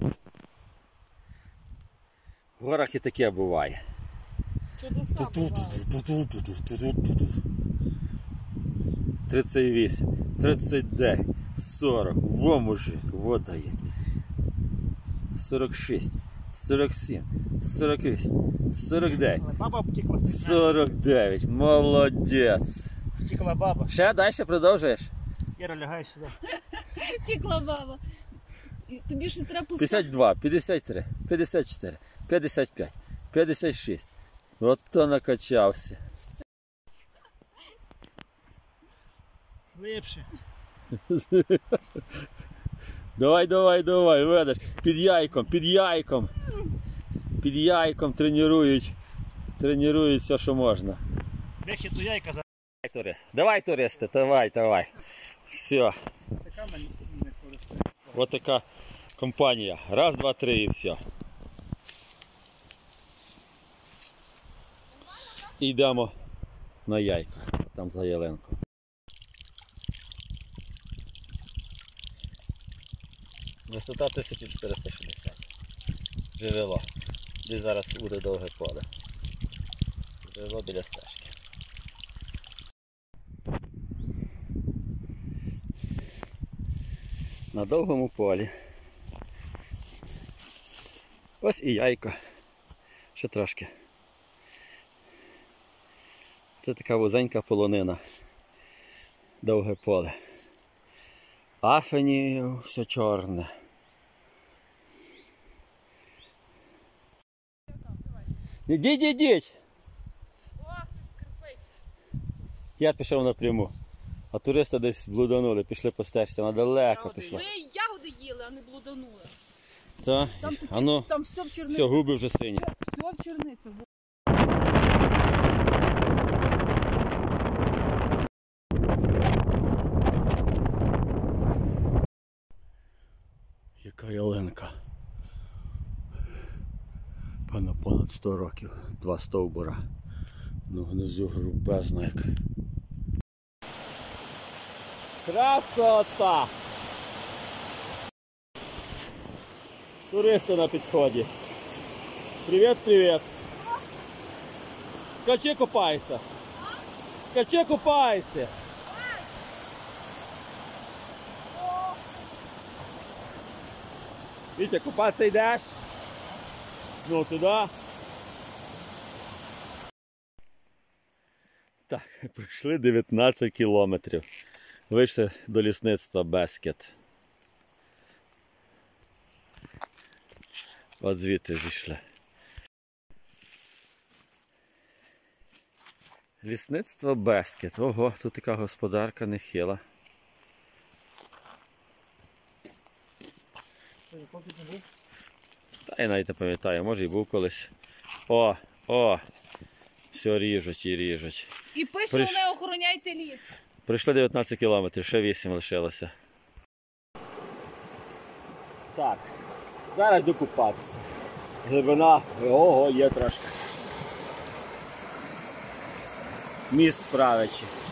В горах і таке буває. Чудеса бувають. 38, 39, 40, во мужик, вот дает. 46, 47, 48, 49, Баба втекла. 49, молодець. Втекла баба. Ще далі продовжуєш? Іра, лягай сюди. Втекла баба. Тобі щось треба пускати. 52, 53, 54, 55, 56. От то накачався. Липше. Давай, давай, давай, ведеш. Під яйком, під яйком. Під яйком тренують все, що можна. Вихід до яйка за... Давай, туристи, давай, давай. Все. Така мені не користується. Ось така компанія. Раз, два, три і все. І йдемо на яйка. Там за ялинку. Висота 1460. Джерело. Десь зараз буде довге поле. Джерело біля стежки. На довгому полі. Ось і яйко. Ще трошки. Це така вузенька полонина. Довге поле. Афені все чорне. Ідіть, ідіть! Ох, ти скрипить. Я пішов напряму. А туристи десь блуданули, пішли по стежці, вона далеко пішла. Ви ягоди їли, а не блуданули. Та? А ну, Там все в черниці. все, губи вже сині. Все в черниці. Яка ялинка. Певно, понад 100 років. 2 стовбура. Ну, внизу грубезно як. Красота! Туристи на підході. Привіт, привіт! Скачи, купайся! Скачи, купайся! Вітя, купатися йдеш? Ну, туди. Так, пройшли 19 кілометрів. Вийшли до лісництва Бескет. От звідти зійшли. Лісництво Бескет. Ого, тут така господарка нехила. Та я навіть не пам'ятаю, може і був колись. О! Все ріжуть і ріжуть. І пише, не охороняйте ліс. Пройшли 19 кілометрів, ще 8 лишилося. Так, зараз йду купатися. Глибина, ого, є трошки. Міст правичі.